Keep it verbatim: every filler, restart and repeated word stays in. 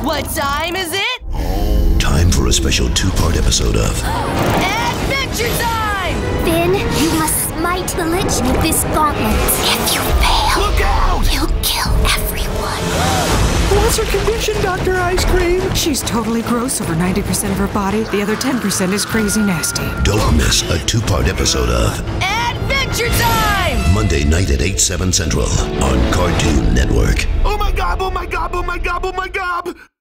What time is it? Time for a special two-part episode of Adventure Time! Finn, you must smite the Lich with this gauntlet. If you fail, Look out! you'll kill everyone. What's her condition, Doctor Ice Cream? She's totally gross over ninety percent of her body. The other ten percent is crazy nasty. Don't miss a two-part episode of Adventure Time! Monday night at eight, seven Central on Cartoon Network. Oh my god, oh my god, oh my god, oh my god!